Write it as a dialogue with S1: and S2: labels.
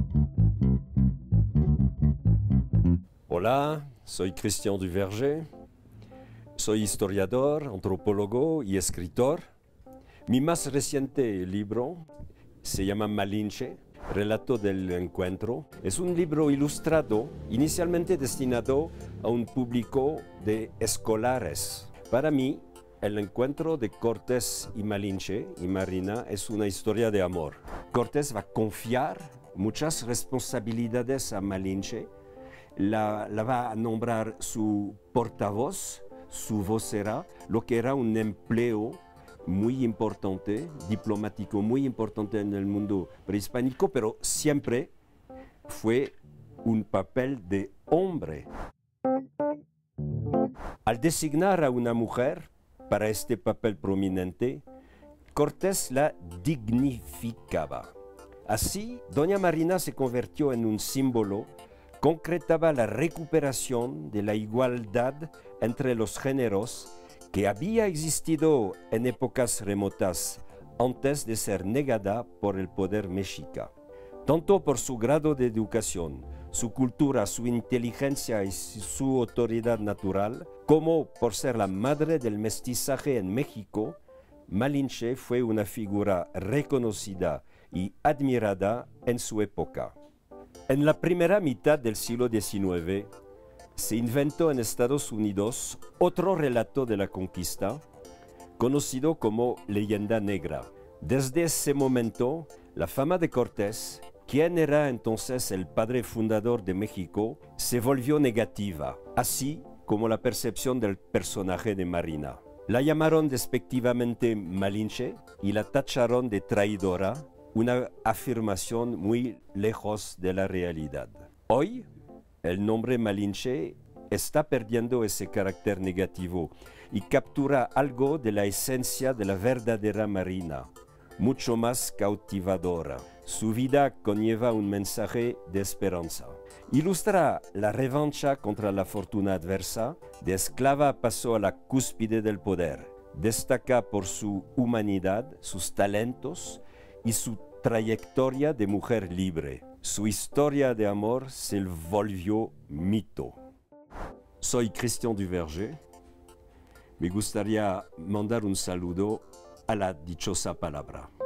S1: Hola, soy Christian Duverger. Soy historiador, antropólogo y escritor. Mi más reciente libro se llama Malinche, Relato del Encuentro. Es un libro ilustrado, inicialmente destinado a un público de escolares. Para mí, el encuentro de Cortés y Malinche y Marina es una historia de amor. Cortés va a confiar muchas responsabilidades a Malinche, la va a nombrar su portavoz, su vocera, lo que era un empleo muy importante, diplomático muy importante en el mundo prehispánico, pero siempre fue un papel de hombre. Al designar a una mujer para este papel prominente, Cortés la dignificaba. Así, Doña Marina se convirtió en un símbolo, concretaba la recuperación de la igualdad entre los géneros que había existido en épocas remotas antes de ser negada por el poder mexica. Tanto por su grado de educación, su cultura, su inteligencia y su autoridad natural, como por ser la madre del mestizaje en México, Malinche fue una figura reconocida y admirada en su época. En la primera mitad del siglo XIX, se inventó en Estados Unidos otro relato de la conquista, conocido como Leyenda Negra. Desde ese momento, la fama de Cortés, quien era entonces el padre fundador de México, se volvió negativa, así como la percepción del personaje de Marina. La llamaron despectivamente Malinche y la tacharon de traidora, una afirmación muy lejos de la realidad. Hoy, el nombre Malinche está perdiendo ese carácter negativo y captura algo de la esencia de la verdadera Marina, mucho más cautivadora. Su vida conlleva un mensaje de esperanza. Ilustra la revancha contra la fortuna adversa. De esclava pasó a la cúspide del poder. Destaca por su humanidad, sus talentos y su trayectoria de mujer libre. Su historia de amor se volvió mito. Soy Christian Duverger. Me gustaría mandar un saludo a la dichosa palabra.